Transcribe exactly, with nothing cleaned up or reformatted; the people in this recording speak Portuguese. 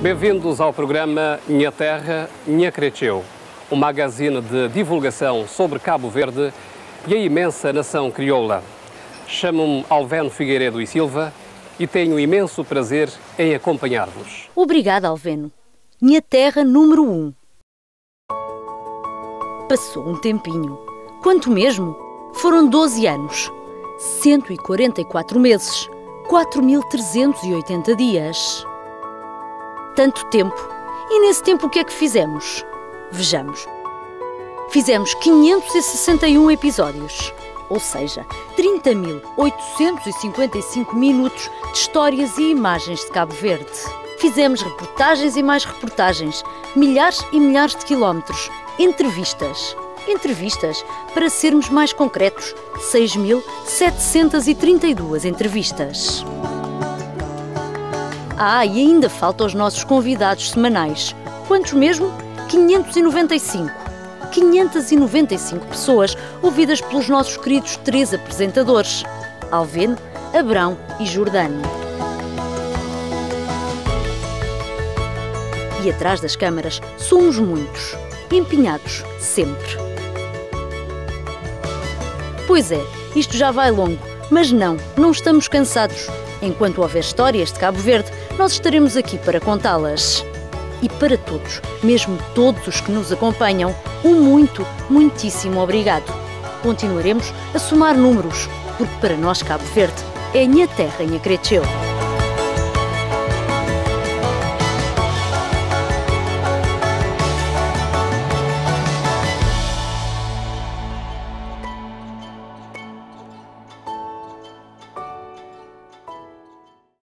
Bem-vindos ao programa Minha Terra, Minha Creceu, um magazine de divulgação sobre Cabo Verde e a imensa nação crioula. Chamo-me Alveno Figueiredo e Silva e tenho imenso prazer em acompanhar-vos. Obrigada, Alveno. Minha Terra número um. Passou um tempinho. Quanto mesmo? Foram doze anos, cento e quarenta e quatro meses, quatro mil trezentos e oitenta dias. Tanto tempo. E nesse tempo o que é que fizemos? Vejamos. Fizemos quinhentos e sessenta e um episódios, ou seja, trinta mil oitocentos e cinquenta e cinco minutos de histórias e imagens de Cabo Verde. Fizemos reportagens e mais reportagens, milhares e milhares de quilómetros, entrevistas. Entrevistas, para sermos mais concretos, seis mil setecentos e trinta e duas entrevistas. Ah, e ainda falta os nossos convidados semanais. Quantos mesmo? quinhentos e noventa e cinco. quinhentas e noventa e cinco pessoas ouvidas pelos nossos queridos três apresentadores: Alveno, Abrão e Jordano. E atrás das câmaras somos muitos, empenhados sempre. Pois é, isto já vai longo, mas não, não estamos cansados. Enquanto houver histórias de Cabo Verde, nós estaremos aqui para contá-las. E para todos, mesmo todos os que nos acompanham, um muito, muitíssimo obrigado. Continuaremos a somar números, porque para nós Cabo Verde é Minha Terra, Minha Creceu.